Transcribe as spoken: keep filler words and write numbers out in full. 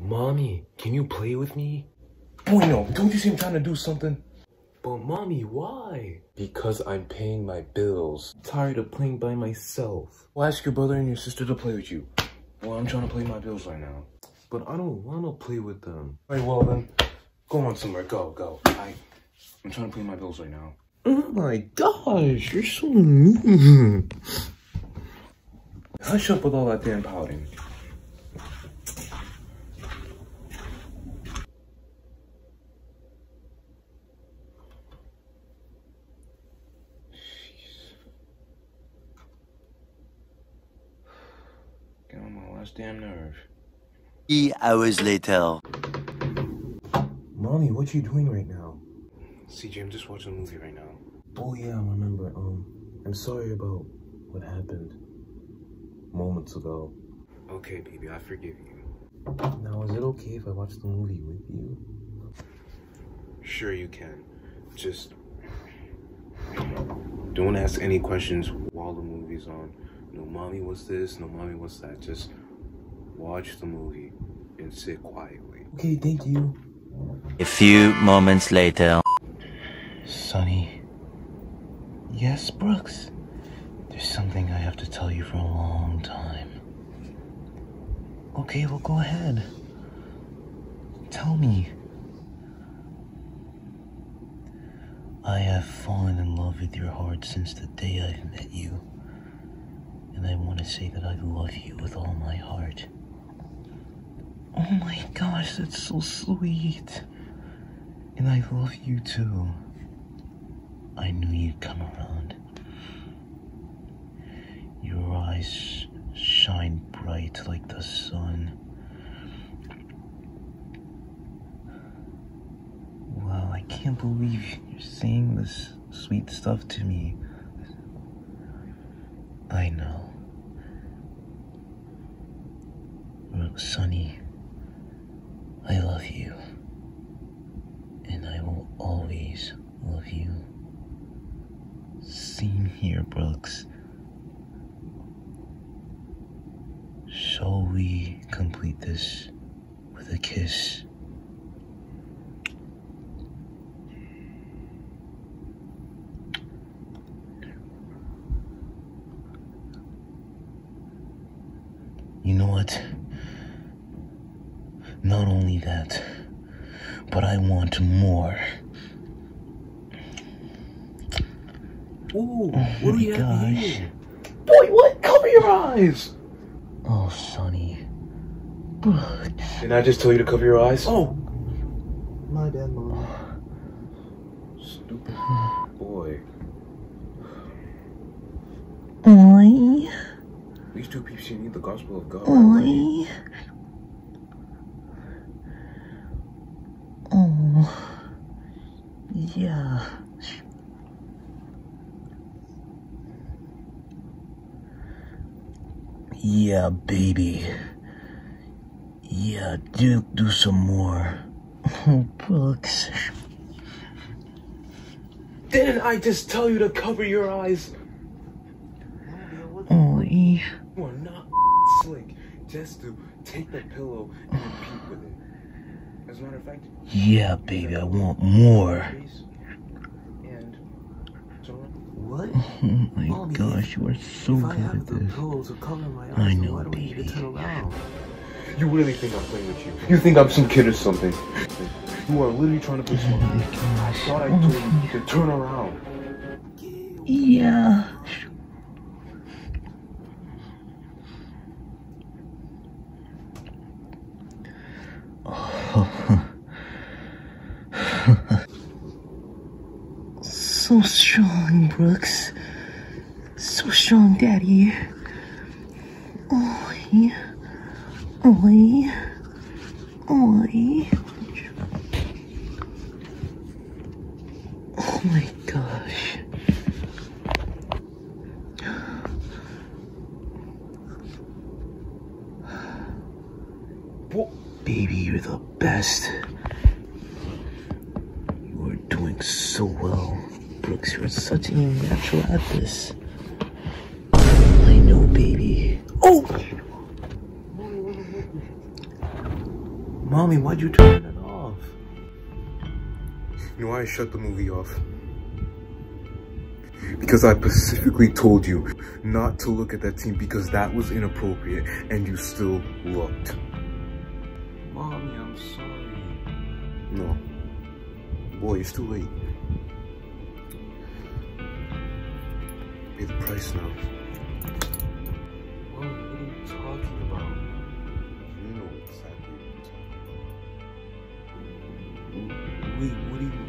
Mommy, can you play with me? Boy, no, don't you see I'm trying to do something? But mommy, why? Because I'm paying my bills. I'm tired of playing by myself. Well, ask your brother and your sister to play with you. Well, I'm trying to pay my bills right now. But I don't want to play with them. Alright, well then, go on somewhere. Go, go. I, I'm trying to pay my bills right now. Oh my gosh, you're so mean. Hush up with all that damn pouting. Get on my last damn nerve. Three hours later. Mommy, what you doing right now? C J, I'm just watching a movie right now. Oh yeah, I remember. Um, I'm sorry about what happened moments ago. Okay, baby, I forgive you. Now, is it okay if I watch the movie with you? Sure you can. Just don't ask any questions while the movie's on. No, mommy, what's this? No, mommy, what's that? Just watch the movie and sit quietly. Okay, thank you. A few moments later. Sonny. Yes, Brooks? There's something I have to tell you for a long time. Okay, well, go ahead. Tell me. I have fallen in love with your heart since the day I've met you. And I want to say that I love you with all my heart. Oh my gosh, that's so sweet. And I love you too. I knew you'd come around. Your eyes shine bright like the sun. Wow, I can't believe you're saying this sweet stuff to me. I know. Sonny, I love you. And I will always love you. Same here, Brooks. Shall we complete this with a kiss? You know what? Not only that, but I want more. Ooh, Oh what do my you have gosh. here? Boy, what? Cover your eyes! Oh, Sonny. Brooks. Didn't I just tell you to cover your eyes? Oh! My bad, Mom. Stupid boy. Oi. These two peeps here need the gospel of God. Oi. Oh. Yeah. Yeah, baby. Yeah, do do some more. Oh, Brooks. Didn't I just tell you to cover your eyes? Oh, You are not slick. Just to take the pillow and then peek with it. As a matter of fact. yeah, baby, I want more. And what? Oh my Mommy, gosh, you are so good at this. To cover my eyes, I know, so baby. You really think I'm playing with you? You think I'm some kid or something? You are literally trying to play smart. Oh my gosh. I thought I told you to turn around. Yeah. So strong, Brooks. So strong, Daddy. Oi. Oi. Oi. Oh my gosh. What? Baby, you're the best. You are doing so well. Brooks, you're such a natural at this. I know, baby. Oh! Mommy, why'd you turn it off? You know why I shut the movie off? Because I specifically told you not to look at that scene because that was inappropriate, and you still looked. Mommy, I'm sorry. No. Boy, it's too late. Pay the price now. What, what are you talking about? You know exactly what I'm talking about. Wait, what do you